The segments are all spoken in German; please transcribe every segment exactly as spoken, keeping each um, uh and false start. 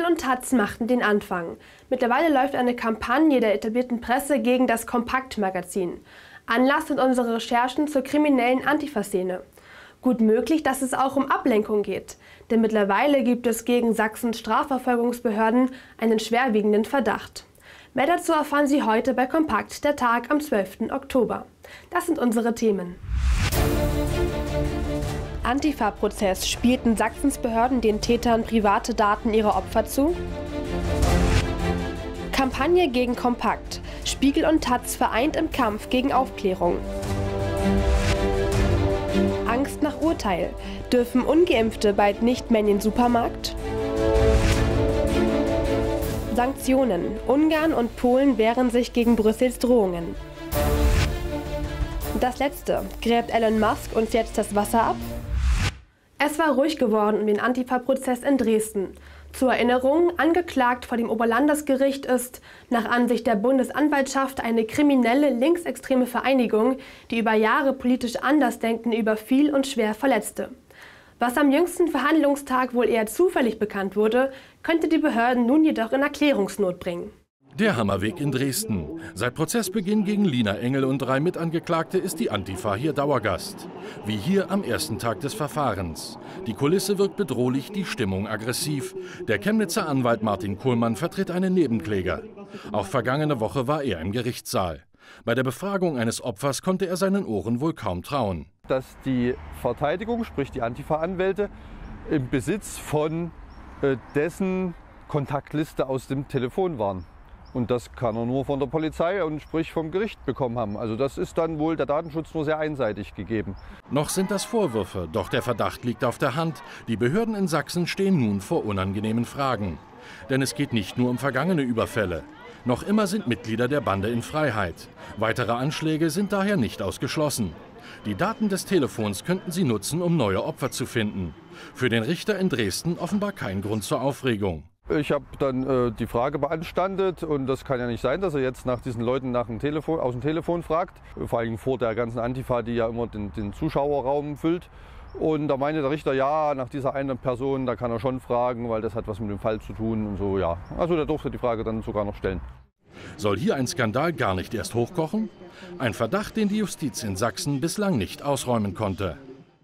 und Taz machten den Anfang. Mittlerweile läuft eine Kampagne der etablierten Presse gegen das Kompakt-Magazin. Anlass sind unsere Recherchen zur kriminellen Antifa-Szene. Gut möglich, dass es auch um Ablenkung geht, denn mittlerweile gibt es gegen Sachsens Strafverfolgungsbehörden einen schwerwiegenden Verdacht. Mehr dazu erfahren Sie heute bei Kompakt, der Tag am zwölften Oktober. Das sind unsere Themen. Antifa-Prozess: Spielten Sachsens Behörden den Tätern private Daten ihrer Opfer zu? Kampagne gegen Kompakt: Spiegel und Taz vereint im Kampf gegen Aufklärung. Angst nach Urteil: Dürfen Ungeimpfte bald nicht mehr in den Supermarkt? Sanktionen: Ungarn und Polen wehren sich gegen Brüssels Drohungen. Das letzte: Gräbt Elon Musk uns jetzt das Wasser ab? Es war ruhig geworden um den Antifa-Prozess in Dresden. Zur Erinnerung, angeklagt vor dem Oberlandesgericht ist nach Ansicht der Bundesanwaltschaft eine kriminelle linksextreme Vereinigung, die über Jahre politisch Andersdenkende überfiel und schwer verletzte. Was am jüngsten Verhandlungstag wohl eher zufällig bekannt wurde, könnte die Behörden nun jedoch in Erklärungsnot bringen. Der Hammerweg in Dresden. Seit Prozessbeginn gegen Lina Engel und drei Mitangeklagte ist die Antifa hier Dauergast. Wie hier am ersten Tag des Verfahrens. Die Kulisse wirkt bedrohlich, die Stimmung aggressiv. Der Chemnitzer Anwalt Martin Kohlmann vertritt einen Nebenkläger. Auch vergangene Woche war er im Gerichtssaal. Bei der Befragung eines Opfers konnte er seinen Ohren wohl kaum trauen. Dass die Verteidigung, sprich die Antifa-Anwälte, im Besitz von äh, dessen Kontaktliste aus dem Telefon waren. Und das kann er nur von der Polizei und sprich vom Gericht bekommen haben. Also das ist dann wohl der Datenschutz nur sehr einseitig gegeben. Noch sind das Vorwürfe, doch der Verdacht liegt auf der Hand. Die Behörden in Sachsen stehen nun vor unangenehmen Fragen. Denn es geht nicht nur um vergangene Überfälle. Noch immer sind Mitglieder der Bande in Freiheit. Weitere Anschläge sind daher nicht ausgeschlossen. Die Daten des Telefons könnten sie nutzen, um neue Opfer zu finden. Für den Richter in Dresden offenbar kein Grund zur Aufregung. Ich habe dann äh, die Frage beanstandet und das kann ja nicht sein, dass er jetzt nach diesen Leuten nach dem Telefon, aus dem Telefon fragt. Vor allem vor der ganzen Antifa, die ja immer den, den Zuschauerraum füllt. Und da meinte der Richter, ja, nach dieser einen Person, da kann er schon fragen, weil das hat was mit dem Fall zu tun und so, ja. Also der durfte die Frage dann sogar noch stellen. Soll hier ein Skandal gar nicht erst hochkochen? Ein Verdacht, den die Justiz in Sachsen bislang nicht ausräumen konnte.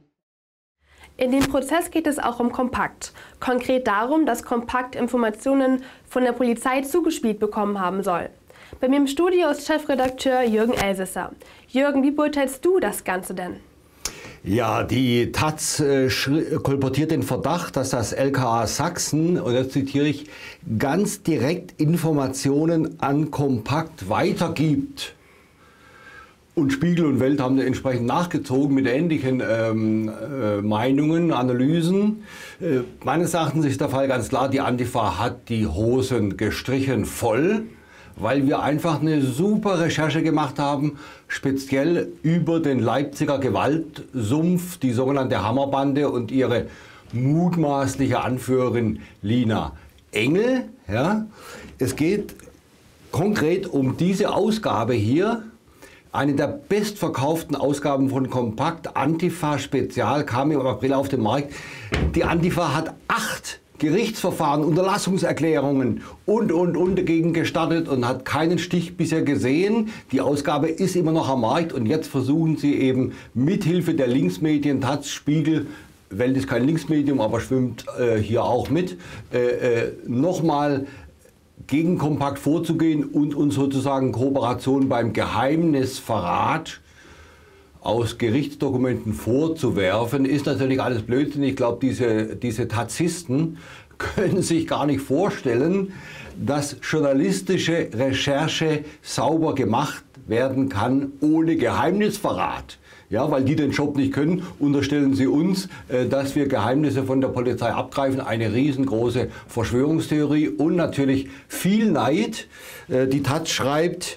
In dem Prozess geht es auch um Kompakt. Konkret darum, dass Kompakt Informationen von der Polizei zugespielt bekommen haben soll. Bei mir im Studio ist Chefredakteur Jürgen Elsässer. Jürgen, wie beurteilst du das Ganze denn? Ja, die Taz äh, kolportiert den Verdacht, dass das L K A Sachsen, und das zitiere ich, ganz direkt Informationen an Kompakt weitergibt. Und Spiegel und Welt haben entsprechend nachgezogen mit ähnlichen ähm, äh, Meinungen, Analysen. Äh, meines Erachtens ist der Fall ganz klar, die Antifa hat die Hosen gestrichen voll, weil wir einfach eine super Recherche gemacht haben, speziell über den Leipziger Gewaltsumpf, die sogenannte Hammerbande und ihre mutmaßliche Anführerin Lina Engel. Ja. Es geht konkret um diese Ausgabe hier. Eine der bestverkauften Ausgaben von Kompakt, Antifa Spezial, kam im April auf den Markt. Die Antifa hat acht Gerichtsverfahren, Unterlassungserklärungen und, und, und dagegen gestartet und hat keinen Stich bisher gesehen. Die Ausgabe ist immer noch am Markt und jetzt versuchen sie eben mithilfe der Linksmedien, Taz, Spiegel, Welt ist kein Linksmedium, aber schwimmt äh, hier auch mit, äh, äh, nochmal gegen Kompakt vorzugehen und uns sozusagen Kooperation beim Geheimnisverrat aus Gerichtsdokumenten vorzuwerfen, ist natürlich alles Blödsinn. Ich glaube, diese, diese Tazisten können sich gar nicht vorstellen, dass journalistische Recherche sauber gemacht werden kann ohne Geheimnisverrat. Ja, weil die den Job nicht können, unterstellen sie uns, äh, dass wir Geheimnisse von der Polizei abgreifen. Eine riesengroße Verschwörungstheorie und natürlich viel Neid. Äh, die Taz schreibt,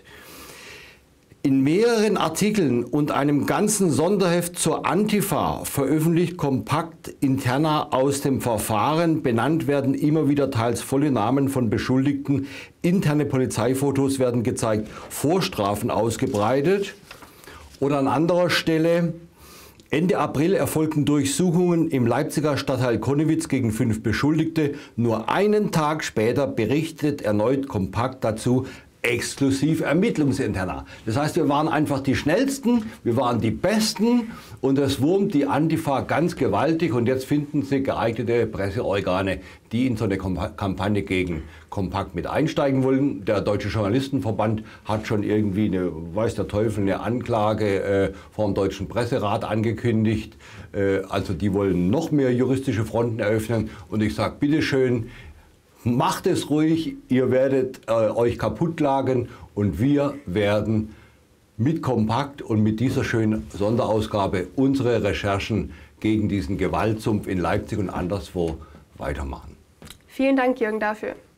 in mehreren Artikeln und einem ganzen Sonderheft zur Antifa veröffentlicht Kompakt interner aus dem Verfahren. Benannt werden immer wieder teils volle Namen von Beschuldigten. Interne Polizeifotos werden gezeigt, Vorstrafen ausgebreitet. Oder an anderer Stelle, Ende April erfolgten Durchsuchungen im Leipziger Stadtteil Connewitz gegen fünf Beschuldigte. Nur einen Tag später berichtet erneut Kompakt dazu, exklusiv Ermittlungsinterner. Das heißt, wir waren einfach die Schnellsten, wir waren die Besten und das wurmt die Antifa ganz gewaltig und jetzt finden sie geeignete Presseorgane, die in so eine Kampagne gegen Kompakt mit einsteigen wollen. Der Deutsche Journalistenverband hat schon irgendwie eine, weiß der Teufel, eine Anklage äh, vom Deutschen Presserat angekündigt. Äh, also die wollen noch mehr juristische Fronten eröffnen und ich sage, bitteschön, macht es ruhig, ihr werdet äh, euch kaputtlagen und wir werden mit Kompakt und mit dieser schönen Sonderausgabe unsere Recherchen gegen diesen Gewaltsumpf in Leipzig und anderswo weitermachen. Vielen Dank, Jürgen, dafür.